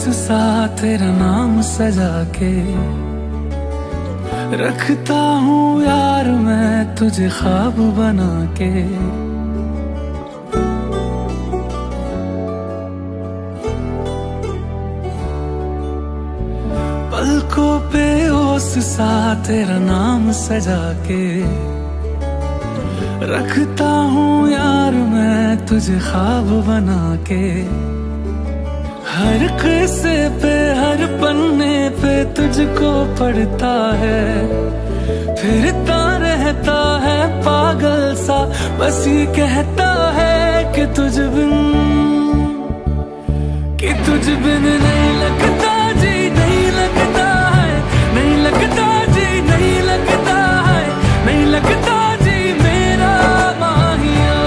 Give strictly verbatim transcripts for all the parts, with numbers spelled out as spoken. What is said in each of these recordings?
सा तेरा नाम सजा के रखता हूँ यार मैं तुझे ख्वाब बना के। पलकों पे ओस सा तेरा नाम सजा के रखता हूँ यार मैं तुझे ख्वाब बना के। हर किस्से पे हर पन्ने पे तुझको पढ़ता है, फिरता रहता है पागल सा, बस ये कहता है कि तुझ बिन कि तुझ बिन नहीं लगता जी, नहीं लगता है, नहीं लगता जी, नहीं लगता है, नहीं लगता जी मेरा माहिया,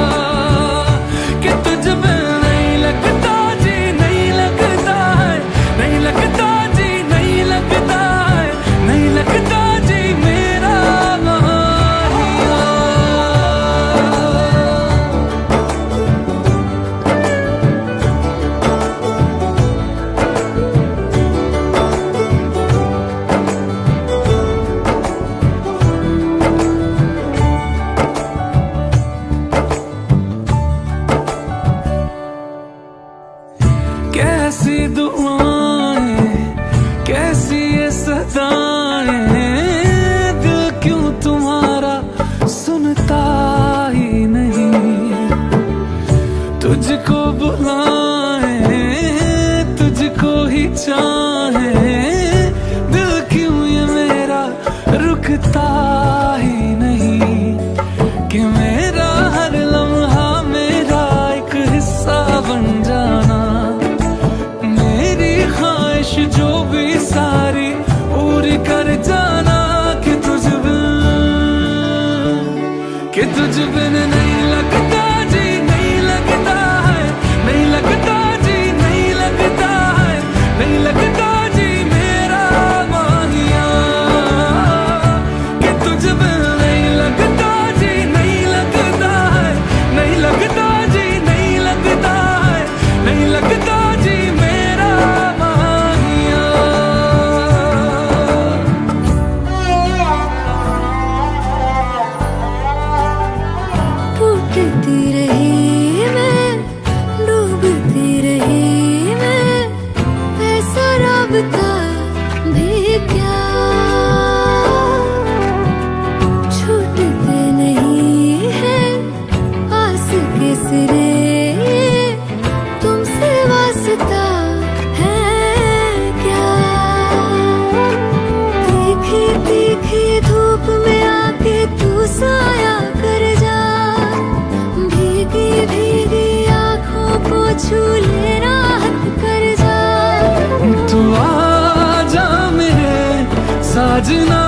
कि तुझ बिन नहीं लगता जी, नहीं लगता है, नहीं लगता जी, नहीं लगता है, नहीं लगता जी मेरा माहिया। कैसी दुआएं कैसी ये सदाएं, दिल क्यों तुम्हारा सुनता ही नहीं, तुझको बुलाए तुझको ही चाहे, दिल क्यों ये मेरा रुकता ही नहीं, कि मेरा हर लम्हा मेरा एक हिस्सा बन जाना, मेरी ख्वाहिश जो भी सारी पूरी कर जाना, कि तुझ बिन कि तुझ बिन नहीं लगता जी, नहीं लगता है, नहीं लगता जी, नहीं लगता है, नहीं लगता जी मेरा माहिया, कि तुझ बिन नहीं लगता जी, नहीं लगता है, नहीं लगता जी, नहीं लगता है, नहीं लगता जी मेरा माहिया। टूटती रही मैं, डूबती रही मैं, ऐसा राबता भी क्या, छूटते नहीं है आस के सिरे, तुमसे वास्ता है क्या, तीखी तीखी धूप में आके तू साया कर जा, भीगी भीगी आँखों को छू ले राहत कर जा। तू आ जा मेरे साजना